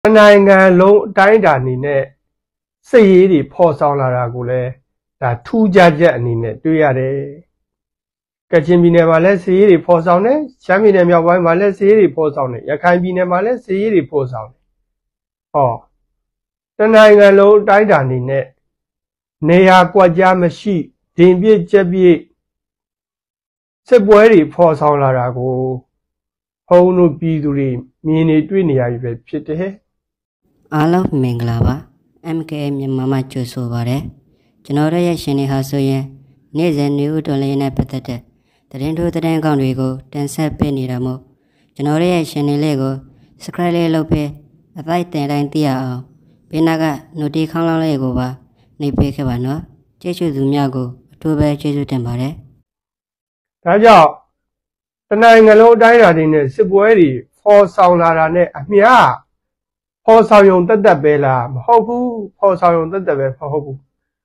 နိုင်ငံလုံးအတိုင်းအတာအနေနဲ့စစ်ရေးတွေဖော်ဆောင်လာတာကိုလည်းဒါထူးခြားချက်အနေနဲ့တွေ့ရတယ်။ကချင်ပြည်နယ်မှာလည်းစစ်ရေးတွေဖော်ဆောင်တယ်။ရှမ်းပြည်နယ်မြောက်ပိုင်းမှာလည်းစစ်ရေးတွေဖော်ဆောင်တယ်။ရခိုင်ပြည်နယ်မှာလည်းစစ်ရေးတွေဖော်ဆောင်တယ်။ဟောတနိုင်ငံလုံးအတိုင်းအတာအနေနဲ့နေရာကွက်ကြားမရှိဒင်ပြည့်ကျက်ပြည့်စစ်ပွဲတွေဖော်ဆောင်လာတာကိုဘုံတို့ပြည်သူတွေမြင်နေတွေ့နေရပြီပဲဖြစ်တယ်။အားလုံးမင်္ဂလာပါ MK မြန်မာမှာကြိုဆိုပါရစေ။ကျွန်တော်တို့ရဲ့ရှင်နေဟာဆိုရင်နေ့စဉ်နေဦးတော်လေးနဲ့ပတ်သက်တဲ့သတင်းထိုးသတင်းကောင်းတွေကိုတင်ဆက်ပေးနေတာမို့ကျွန်တော်တို့ရဲ့ရှင်နေလေးကို subscribe လေးလုပ်ပေးအပိုက်တင်တိုင်းသိရအောင်ဘေးနားက notification ခေါင်းလောင်းလေးကိုပါနှိပ်ပေးခဲ့ပါနော်။ကျေးဇူးသူများကိုအထူးပဲကျေးဇူးတင်ပါတယ်။ဒါကြောင့်တနိုင်ငံလုံးအတိုင်းအတာတွေနဲ့စစ်ပွဲတွေဖော်ဆောင်လာတာနဲ့အမျှဖော်ဆောင်ရုံတက်ပဲလားမဟုတ်ဘူးဖော်ဆောင်ရုံတက်ပဲမဟုတ်ဘူး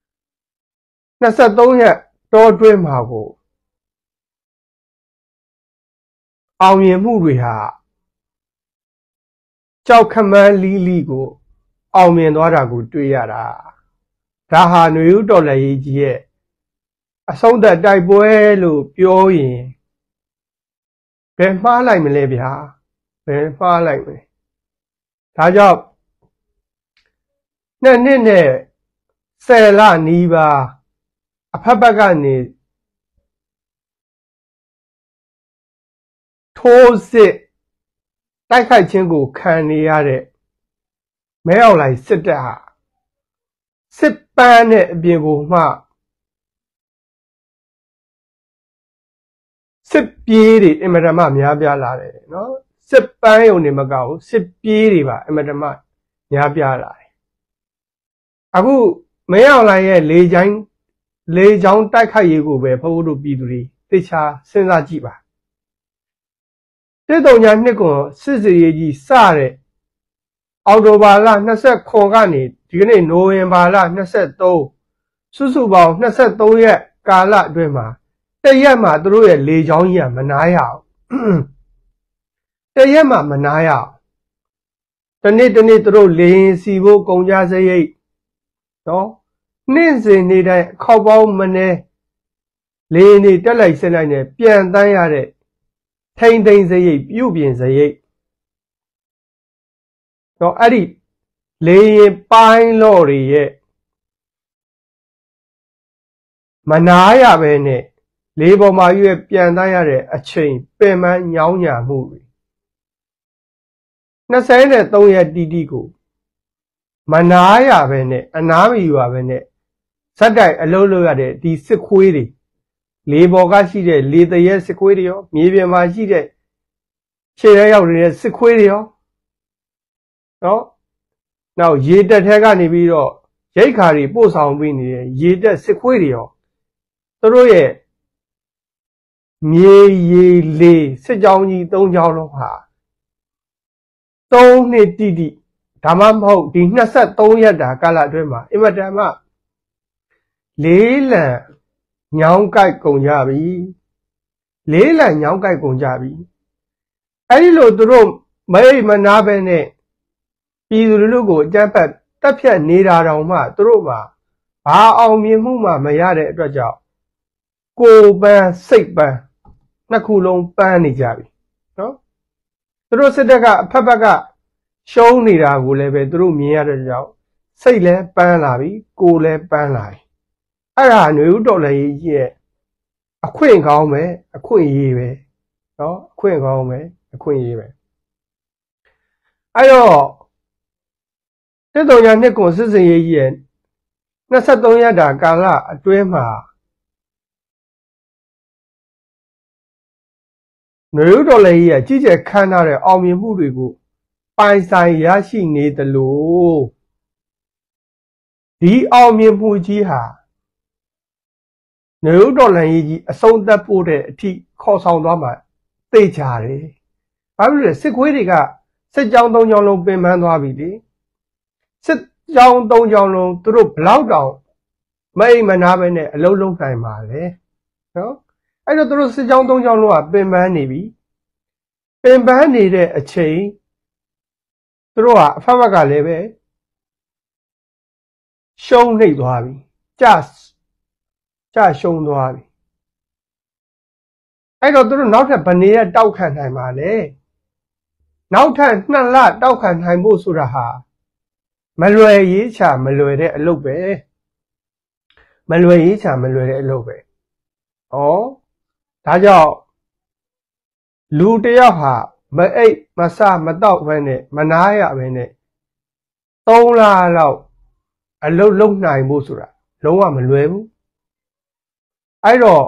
23ရက်တောတွင်းမှာကိုအောင်မြင်မှုတွေဟာကြောက်ခမန်းလီလီကိုအောင်မြင်သွားတာကိုတွေ့ရတာဒါဟာຫນွေဦးတော်လှန်ရေးကြီးရဲ့အဆုံးသတ်တိုက်ပွဲလို့ပြောရင်ဘယ်မှားလိုက်မလဲဗျာဘယ်မှားလိုက်မလဲဒါကြောင့်နှစ်နဲ့10လနီးပါးအဖက်ဘက်ကနေထိုးစစ်တိုက်ခိုက်ခြင်းကိုခံနေရတဲ့မဲအောင်လှိုင်စစ်တပ်ဟာစစ်ပန်းတဲ့အပြင်ကိုမှစစ်ပြေးတွေအင်မတန်မှများပြားလာတယ်နော်စစ်ပန်းယုံနေမကဘူးစစ်ပြေးတွေပါအင်မတန်မှများပြားလာတယ်အခုမဲအောင်လှိုင်ရဲ့လေချောင်းတိုက်ခိုက်ရေးကိုပဲဘုန်းတို့ပြည်သူတွေသိချာစဉ်းစားကြည့်ပါ132ကွန်စစ်စရေးကြီးစတဲ့အောက်တိုဘာလ29ကနေဒီကနေ့နိုဝင်ဘာလ23စုစုပေါင်း23ရက်ကာလအတွင်းမှာတရက်မှာသူတို့ရဲ့လေချောင်းကြီးကမနားရအောင်တရက်မှာမနားရအောင်တနေ့သူတို့လေရင်စီဖို့ကုန်ကြစရိတ်နော်နှင်းစင်နေတိုင်းခောက်ပေါင်းမနေလေရင်တွေတက်လိုက်ဆက်လိုက်နဲ့ပြန်တန်းရတဲ့ထိန်စရိတ်ပြုတ်ပြင်စရိတ်တော့အဲ့ဒီလေရင်ပိုင်းလော့တွေရဲ့မနာရပဲနဲ့လေပေါ်မှာရွေးပြန်တန်းရတဲ့အချိန်ပင်ပန်းညောင်းညာမှုတွေ23ရက်တီကိုမနာရပဲနဲ့အနာမယူရပဲနဲ့ဇက်တိုက်အလုံးလို့ရတဲ့ဒီစစ်ခွေးတွေလေပေါ်ကရှိတဲ့လေတရက်စစ်ခွေးတွေရောမြေပြင်မှာရှိတဲ့ခြေရဲရောက်နေတဲ့စစ်ခွေးတွေရောနော်နောက်ရေတက်ထဲကနေပြီးတော့ရိတ်ခါတွေပို့ဆောင်ပေးနေတဲ့ရေတက်စစ်ခွေးတွေရောသူတို့ရဲ့မြေရေလေစစ်ကြောင်းကြီး3ကြောင်းလုံးဟာ3နှစ်တိဒါမှမဟုတ်ဒီ23ရက်တာကာလအတွင်းမှာအင်မတန်မှလေးလံညောင်းကြိုက်ကုန်ကြပြီလေးလံညောင်းကြိုက်ကုန်ကြပြီအဲ့ဒီလိုသူတို့မနာပဲနဲ့ပြည်သူလူထုကိုအကြမ်းဖက်တပ်ဖြတ်နေတာတောင်မှသူတို့မှာဘာအောင်မြင်မှုမှမရတဲ့အတွက်ကြောင့်ကိုယ်ပန်းစိတ်ပန်းနှစ်ခုလုံးပန်းနေကြပြီနော်သူတို့စစ်တပ်ကအဖက်ဘက်ကရှုံးနေတာကိုလည်းပဲသူတို့မြင်ရတဲ့ကြောင့်စိတ်လည်းပန်းလာပြီကိုယ်လည်းပန်းလာပြီအဲ့ဒါຫນွေဦးတော်လည်းရဲ့အခွင့်ကောင်းပဲအခွင့်ရေးပဲနော်အခွင့်ကောင်းပဲအခွင့်ရေးပဲအဲ့တော့132ကွန်စစ်စရေးကြီးရဲ့23ရက်တာကာလအတွင်းမှာຫນွေဦးတော်လည်းရဲ့ကြီးကျယ်ခမ်းနားတဲ့အောင်မြင်မှုတွေကိုပိုင်ဆိုင်ရရှိနေသလိုဒီအောင်မြင်မှုကြီးဟာຫນွေဦးတော်လှန်ရေးကြီးအဆုံးသတ်ဖို့တဲ့အထိခေါ်ဆောင်သွားမှာသိကြတယ်။ဘာဖြစ်လဲစစ်ခွေးတွေကစစ်ကြောင်း3ကြောင်းလုံးပင်ပန်းသွားပြီလေ။စစ်ကြောင်း3ကြောင်းလုံးသူတို့ဘလောက်တောင်မနာပဲနဲ့အလုံးလုံးနိုင်ပါလေ။နော်။အဲ့တော့သူတို့စစ်ကြောင်း3ကြောင်းလုံးကပင်ပန်းနေပြီ။ပင်ပန်းနေတဲ့အချိန်သူတို့ကအဖက်ဘက်ကလည်းပဲရှုံးနှိပ်သွားပြီကြရှုံးသွားပြီအဲ့တော့သူတို့နောက်ထပ်ဗနေရတောက်ခံနိုင်ပါလေနောက်ထပ်2 လတောက်ခံနိုင်ဖို့ဆိုတာဟာမလွယ်ရေးချမလွယ်တဲ့အလုပ်ပဲမလွယ်ရေးချမလွယ်တဲ့အလုပ်ပဲဩဒါကြောင့်လူတယောက်ဟာမအိပ်မစမတော့ဘဲနဲ့မနာရဘဲနဲ့3 လလောက်အလုပ်လုပ်နိုင်ဖို့ဆိုတာလုံးဝမလွယ်ဘူးအဲ့တော့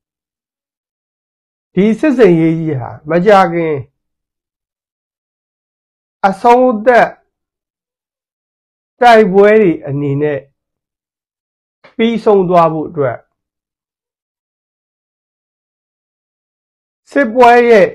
ဒီစစ်စင်ရေးကြီးဟာမကြခင်အဆုံးသက်တိုက်ပွဲတွေအနေနဲ့ပြီးဆုံးသွားဖို့အတွက်စစ်ပွဲရဲ့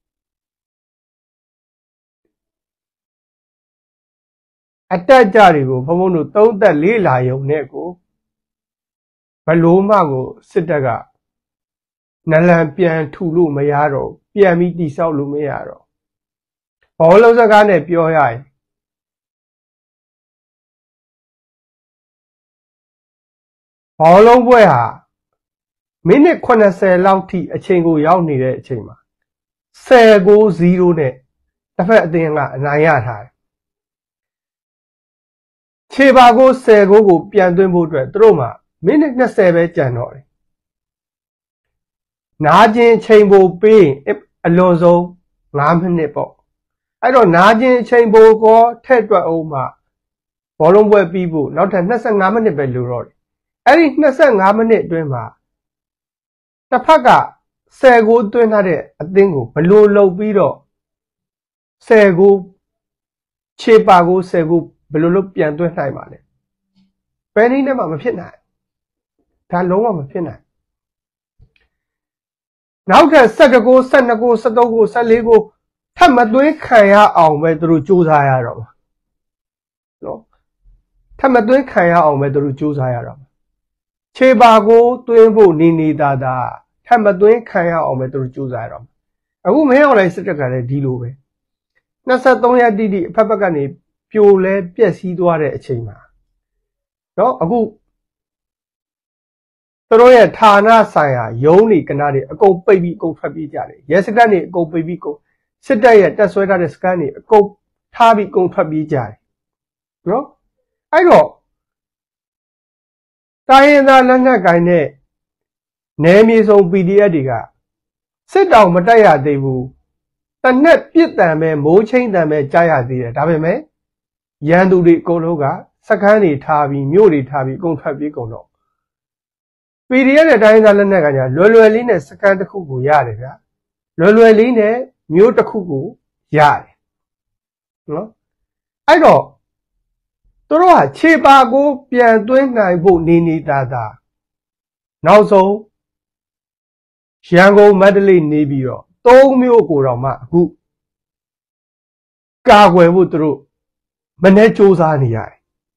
အတက်ကြတွေကိုဘုံဘုံတို့သုံးသက်လေးလာရုံနဲ့ကိုဘလို့မှကိုစစ်တပ်ကနလန်ပြန်ထူလို့မရတော့ပြန်ပြီးတိဆောက်လို့မရတော့ဘောလုံးစကားနဲ့ပြောရရင်ဘောလုံးပွဲဟာမိနစ်80လောက်ထိအချိန်ကိုရောက်နေတဲ့အချိန်မှာ10-0နဲ့တစ်ဖက်အသင်းကအနိုင်ရထားတယ်ခြေပါကို10-0ကိုပြန်သွင်းဖို့အတွက်သူတို့မှာမိနစ်20ပဲကြံတော့တယ်နာကျင်ချိန်ပိုပေးအလွန်ဆုံး5 မိနစ်ပေါ့အဲ့တော့နာကျင်ချိန်ပိုကောထက်တွက်အောင်မှဘောလုံးပွဲပြီးဖို့နောက်ထပ်25 မိနစ်ပဲလိုတော့တယ်အဲ့ဒီ25 မိနစ်အတွင်းမှာတစ်ဖက်က10-0သွင်းထားတဲ့အသင်းကိုဘလို့လုပ်ပြီးတော့10-0ခြေပါကို10-0ဘလို့လုပ်ပြန်သွင်းနိုင်ပါလဲဘယ်နည်းနဲ့မှမဖြစ်နိုင်ဒါလုံးဝမဖြစ်နိုင်နောက်ထပ်11-9 12-9 13-9 14-9ထပ်မသွင်းခံရအောင်ပဲသူတို့စူးစမ်းရတော့မှာနော်ထပ်မသွင်းခံရအောင်ပဲသူတို့စူးစမ်းရတော့မှာခြေပါကိုသွင်းဖို့နေသာထပ်မသွင်းခံရအောင်ပဲသူတို့စူးစမ်းရတော့မှာအခုမင်းအောင်လိုက်စစ်တပ်ကလည်းဒီလိုပဲ23 ရက်တိတိအဖက်ဖက်ကနေပြိုလဲပျက်စီးသွားတဲ့အချိန်မှာနော်အခုသူတို့ရဲ့ဌာနဆိုင်ရာရုံးတွေကနာတွေအကုန်ပိတ်ပြီးအကုန်ထွက်ပြေးကြတယ်ရဲစခန်းတွေအကုန်ပိတ်ပြီးကုန်စစ်တပ်ရဲ့တက်ဆွဲထားတဲ့စခန်းတွေအကုန်ထားပြီးအကုန်ထွက်ပြေးကြတယ်နော်အဲ့တော့တိုင်းရင်းသားလက်နက်ကိုင်တဲ့နယ်မြေစုံ PDF တွေကစစ်တောင်မတက်ရသေးဘူးတနက်ပြစ်တံပဲမိုးချင်းတံပဲကြားရသေးတယ်ဒါပေမဲ့ရန်သူတွေအကုန်လုံးကစခန်းတွေထားပြီးမြို့တွေထားပြီးအကုန်ထွက်ပြေးကုန်တော့PDF နဲ့တိုင်းရင်းသားလက်နက်ကညာလွယ်လွယ်လေးနဲ့စခန်းတစ်ခုကိုရတယ်ဗျာလွယ်လွယ်လေးနဲ့မြို့တစ်ခုကိုရတယ်နော်အဲ့တော့သူတို့ဟာခြေပါကိုပြန်သွင်းနိုင်ဖို့နေသာနောက်ဆုံးရန်ကုန်မန္တလေးနေပြီးတော့3 မြို့ကိုတော့မှအခုကာကွယ်ဖို့သူတို့မနေ့စ조사နေရတယ်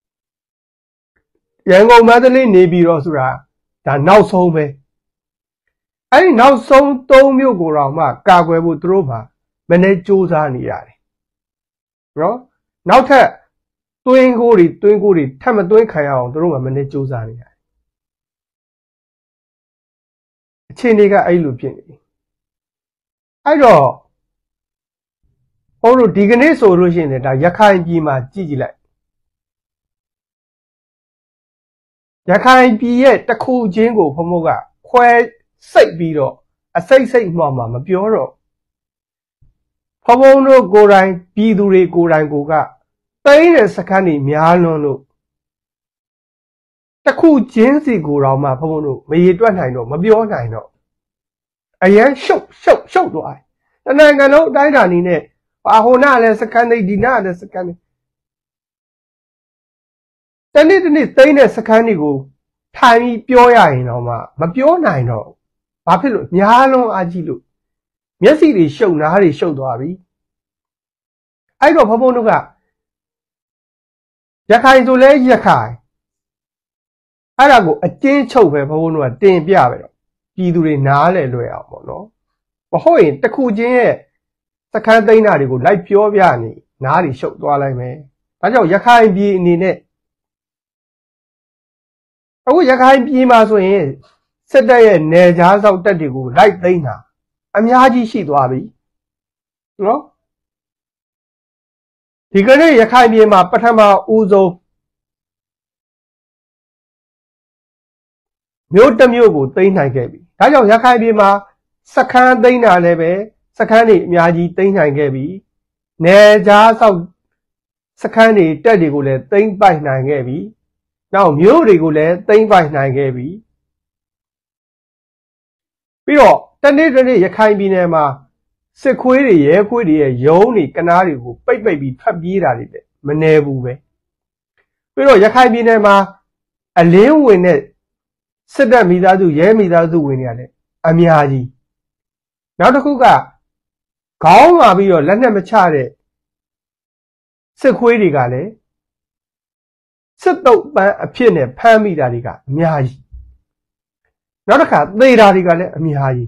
ရန်ကုန်မန္တလေးနေပြီးတော့ဆိုတာဒါနောက်ဆုံးပဲအဲ့ဒီနောက်ဆုံး3 မြို့ကိုတော့မှကာကွယ်ဖို့သူတို့မှာမနေ့စ조사နေရတယ်နော်နောက်ထပ်သွင်းကိုတွေထပ်မသွင်းခံရအောင်သူတို့မှာမနေ့စ조사နေရတယ်အခြေအနေကအဲ့လိုဖြစ်နေပြီအဲ့တော့ဘုန်းတို့ဒီကနေ့ဆိုလို့ရှိရင်ဒါရခိုင်ပြည်မှာကြည့်လိုက်ရခိုင်ပြည်ရဲ့တစ်ခုချင်းကိုဘုံဘုံကခွဲစိတ်ပြီးတော့အစိတ်မှမပြောတော့ဘုံဘုံတို့ကိုယ်တိုင်ပြည်သူတွေကိုယ်တိုင်ကိုကတိတ်တဲ့စခန်းတွေများလွန်းလို့တစ်ခုချင်းစီကိုတော့မှဘုံဘုံတို့မရေတွက်နိုင်တော့မပြောနိုင်တော့အရန်ရှုပ်သွားတယ်တနိုင်ငံလုံးအတိုင်းအတာနေနဲ့ဟိုနာလည်းစခန်းသိဒီနာလည်းစခန်းသိတနေ့သိမ့်တဲ့စခန်းတွေကိုထိုင်ပြီးပြောရရင်တော့မှမပြောနိုင်တော့ဘာဖြစ်လို့များလုံးအားကြီးလို့မျက်စိတွေရှုပ်နားတွေရှုပ်သွားပြီအဲ့တော့ဘုံဘုံတို့ကရခိုင်ဆိုလဲရခိုင်အဲ့ဒါကိုအကျဉ်းချုပ်ပဲဘုံဘုံတို့ကတင်ပြပဲတော့ပြည်သူတွေနားလဲလွယ်အောင်ပေါ့နော်မဟုတ်ရင်တစ်ခုချင်းရဲ့စခန်းသိမ်းတာတွေကိုလိုက်ပြောပြနေနားတွေရှုပ်သွားလိုက်မယ်ဒါကြောင့်ရခိုင်ပြည်အနေနဲ့အခုရခိုင်ပြည်မှာဆိုရင်စစ်တပ်ရဲ့နယ်ခြားစောင့်တပ်တွေကိုလိုက်သိမ်းတာအများကြီးရှိသွားပြီနော်ဒီကနေ့ရခိုင်ပြည်မှာပထမဦးဆုံးမြို့တစ်မြို့ကိုသိမ်းနိုင်ခဲ့ပြီဒါကြောင့်ရခိုင်ပြည်မှာစခန်းသိမ်းတာလည်းပဲစခန်းတွေအများကြီးသိမ်းနိုင်ခဲ့ပြီနယ်ခြားစောင့်စခန်းတွေတပ်တွေကိုလည်းသိမ်းပိုက်နိုင်ခဲ့ပြီနောက်မြို့တွေကိုလည်းသိမ်းပိုက်နိုင်ခဲ့ပြီပြီးတော့တနေ့ရခိုင်ပြည်နယ်မှာစစ်ခွေးတွေရဲခွေးတွေရဲ့ရုံးတွေကနားတွေကိုပိတ်ပြီးဖတ်ပြေးတာတွေလည်းမနေဘူးပဲပြီးတော့ရခိုင်ပြည်နယ်မှာအလင်းဝင်တဲ့စစ်တပ်မိသားစုရဲမိသားစုဝင်တွေကလည်းအများကြီးနောက်တစ်ခုကခေါင်းလာပြီးတော့လက်နက်မချတဲ့စစ်ခွေးတွေကလည်းစစ်တုပ်ပန်းအဖြစ်နဲ့ဖမ်းမိတာတွေကအများကြီးနောက်တစ်ခါသေတာတွေကလည်းအများကြီး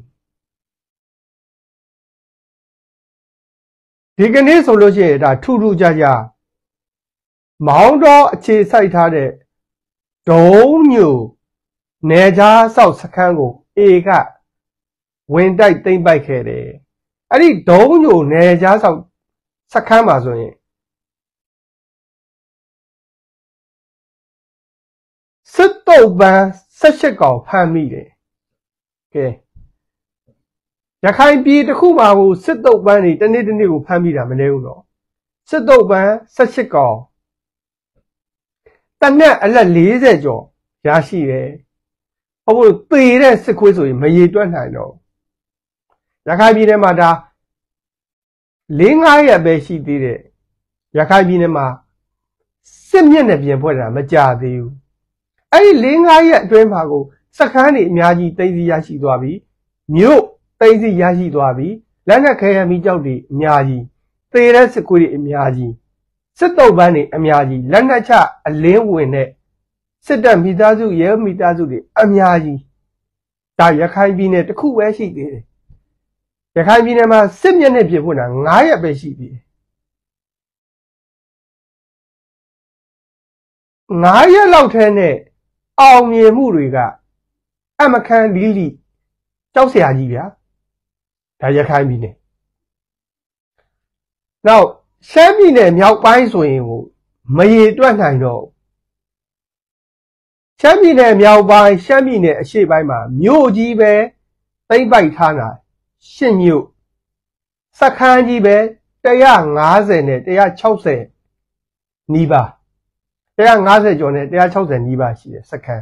ဒီကနေ့ဆိုလို့ရှိရင်ဒါထူးထူးခြားခြားမောင်းတော်အခြေစိုက်ထားတဲ့ဒုံးညိုနယ်ခြားစောက်စခန်းကိုအေကဝင်တိုက်သိမ်းပိုက်ခဲ့တယ်အဲ့ဒီဒုံးညိုနယ်ခြားစောက်စခန်းမှာဆိုရင်စစ်တုပ်ပန်း18ကောင်ဖမ်းမိတယ်ကဲရခိုင်ပြည်တစ်ခုမှာကိုစစ်တုပ်ပန်းတွေတနေ့ကိုဖမ်းမိတာမလဲဘူးနော်စစ်တုပ်ပန်း18ကောင်တနက်အလက်40ကျော်ရရှိတယ်ဟုတ်လို့သေတဲ့စစ်ခွေးဆိုရင်မရေတွက်နိုင်တော့ရခိုင်ပြည်နယ်မှာဒါ4-5 ရက်ပဲရှိသေးတယ်ရခိုင်ပြည်နယ်မှာစစ်မျက်နှာပြင်ဖွဲ့တာမကြသေးဘူးအဲ့ဒီ4-5 ရက်အတွင်းမှာကိုစခန်းတွေအများကြီးသိမ်းဆီးရရှိသွားပြီမြို့သိမ်းဆီးရရှိသွားပြီလက်နက်ခဲယမ်းမီးကျောက်တွေအများကြီးသေတဲ့စစ်ခွေးတွေအများကြီးစစ်တုပ်ပန်းတွေအများကြီးလက်နက်ချအလင်းဝင်တဲ့စစ်တပ်မိသားစုရဲမိသားစုတွေအများကြီးဒါရခိုင်ပြည်နယ်တစ်ခုပဲရှိသေးတယ်ရခိုင်ပြည်နယ်မှာစစ်မျက်နှာပြင်ဖွင့်တာ9 ရက်ပဲရှိသေးတယ်9 ရက်လောက်ထဲနဲ့အောင်မြင်မှုတွေကအမခန်းလီလီကြောက်စရာကြီးဗျာဒါရခိုင်ပြည်နယ်နောက်ရှမ်းပြည်နယ်မြောက်ပိုင်းဆိုရင်ကိုမရေတွက်နိုင်တော့ရှမ်းပြည်နယ်မြောက်ပိုင်းရှမ်းပြည်နယ်အရှေ့ပိုင်းမှာမြို့ကြီးပဲသိမ့်ပိုက်ထားတာ10 မြို့စခန်းကြီးပဲ150နဲ့160နီးပါး150ကျော်နဲ့160နီးပါးရှိတယ်စခန်း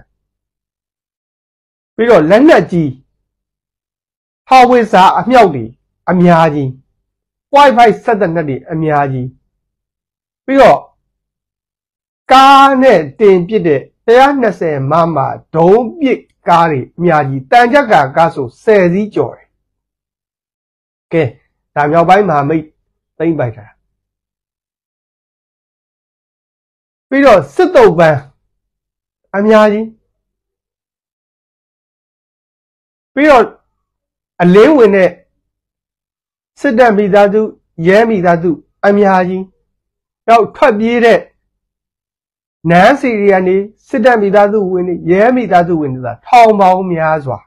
ပြီးတော့လက်နက်ကြီးဟာဝစ်ဇာအမြောက်တွေအများကြီး Wi-Fi ဆက်တဲ့netတွေအများကြီးပြီးတော့ကားနဲ့တင်ပစ်တဲ့120 မဒုံးပစ်ကားတွေအများကြီးတန်ကြပ်ကားဆို10 စီးကျော်တယ်ကဲဒါမြောက်ပိုင်းမှာမိတ်သိမ့်ပိုက်တာပြီးတော့စစ်တုပ်ပန်းအများကြီးပြီးတော့အလင်းဝင်တဲ့စစ်တပ်မိသားစုရဲမိသားစုအများကြီးနောက်ထွက်ပြေးတဲ့နန်းစီရီကနေစစ်တပ်မိသားစုဝင်တွေရဲမိသားစုဝင်တွေဆိုတာထောင်ပေါင်းများစွာ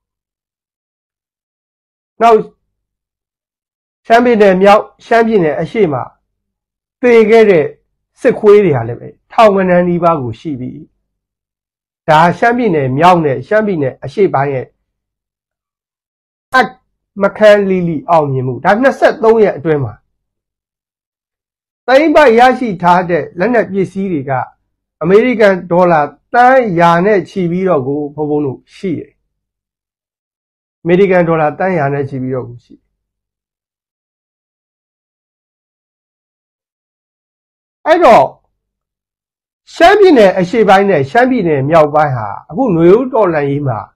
နောက်ရှမ်းပြည်နယ်မြောက်ရှမ်းပြည်နယ်အရှေ့မှာသေခဲ့တဲ့စစ်ခွေးတွေဟာလည်းပဲထောင်ကနန်းနီးပါးကိုရှိပြီဒါရှမ်းပြည်နယ်မြောက်နဲ့ရှမ်းပြည်နယ်အရှေ့ပိုင်းရဲ့မခန်းလီလီအောင်မြင်မှုဒါ23 ရက်အတွင်းမှာသိမ့်ပိုက်ရရှိထားတဲ့လက်နက်ပစ္စည်းတွေကအမေရိကန်ဒေါ်လာတန်းရာနဲ့ချီပြီးတော့ကိုဘုံဘုံတို့ရှိတယ်အမေရိကန်ဒေါ်လာတန်းရာနဲ့ချီပြီးတော့ကိုရှိအဲ့တော့ရှမ်းပြည်နယ်အရှေ့ပိုင်းနဲ့ရှမ်းပြည်နယ်မြောက်ပိုင်းဟာအခုຫນွေဦးတော်လှန်ရေးမှာ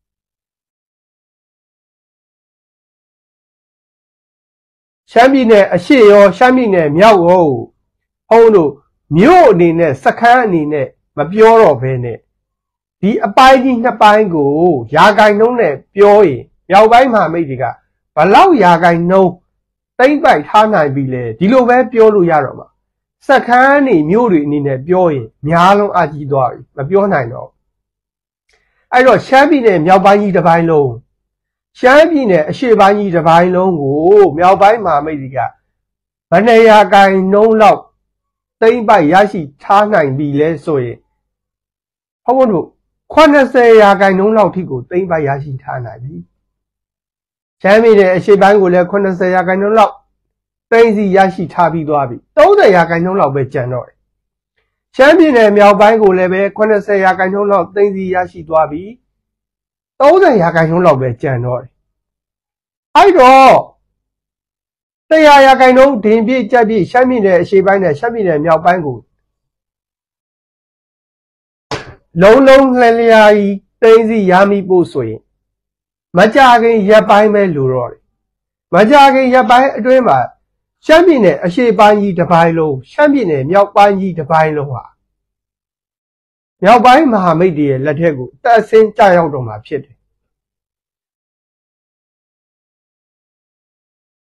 ရှမ်းပြည်နယ်အရှေ့ရောရှမ်းပြည်နယ်မြောက်ရောဟုံးတို့မြို့အနေနဲ့စခန်းအနေနဲ့မပြောတော့ဘဲနဲ့ဒီအပိုင်းကြီး2ပိုင်းကိုရာဂိုင်နှုန်းနဲ့ပြောရင်မြောက်ပိုင်းမှာမိတ်တွေကဘလောက်ရာဂိုင်နှုန်းသိမ့်ပိုက်ထားနိုင်ပြီလေဒီလိုပဲပြောလို့ရတော့မှာစက္ကန်းနေမျိုးတွေအနေနဲ့ပြောရင်များလုံးအကြီးသွားပြီမပြောနိုင်တော့အဲ့တော့ရှမ်းပြည်နယ်မြောက်ပိုင်းကြီးတစ်ပိုင်းလုံးရှမ်းပြည်နယ်အရှေ့ပိုင်းကြီးတစ်ပိုင်းလုံးကိုမြောက်ပိုင်းမဟာမိတ်တွေကဗနေရာကိုင်နှုံးလောက်သိမ့်ပိုက်ရရှိထားနိုင်ပြီလဲဆိုရင်ဘုန်းဘုန်းတို့80ရာခိုင်နှုန်းလောက်ထိကိုသိမ့်ပိုက်ရရှိထားနိုင်ပြီရှမ်းပြည်နယ်အရှေ့ပိုင်းကိုလည်း80ရာခိုင်နှုန်းလောက်သိမ့်စီရရှိထားပြီးသွားပြီ30ရာခိုင်နှုန်းလောက်ပဲကျန်တော့တယ်ရှမ်းပြည်နယ်မြောက်ပိုင်းကိုလည်းပဲ80ရာခိုင်နှုန်းလောက်သိမ့်စီရရှိသွားပြီ30ရာခိုင်နှုန်းလောက်ပဲကျန်တော့တယ်အဲ့တော့100ရာခိုင်နှုန်းဒင်ပြည့်ကြက်ပြည့်ရှမ်းပြည်နယ်အရှေ့ပိုင်းနဲ့ရှမ်းပြည်နယ်မြောက်ပိုင်းကိုလုံးလုံးလှလျာကြီးသိမ့်စီရမိဖို့ဆိုရင်မကြခင်ရက်ပိုင်းပဲလိုတော့တယ်မကြခင်ရက်ပိုင်းအတွင်းမှာရှမ်းပြည်နယ်အရှေ့ပိုင်းကြီးတစ်ပိုင်းလုံးရှမ်းပြည်နယ်မြောက်ပိုင်းကြီးတစ်ပိုင်းလုံးဟာမြောက်ပိုင်းမဟာမိတ်တွေရဲ့လက်ထက်ကိုတက်ဆင်းကြရောက်တော့မှာဖြစ်တယ်